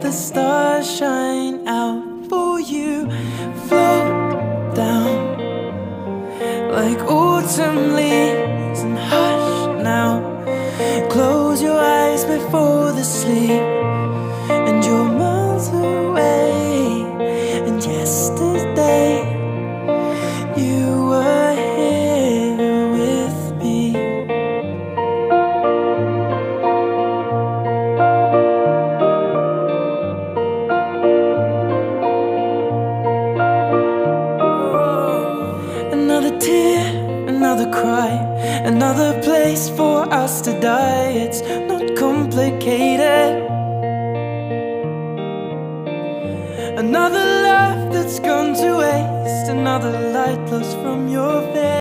the stars shine out for you. Float down like autumn leaves and hush now. Close your eyes before the sleep, and you're miles away. And yesterday you were here with me. Another tear, another cry, another place for us to die. It's not complicated. Another love that's gone to waste, another light lost from your face.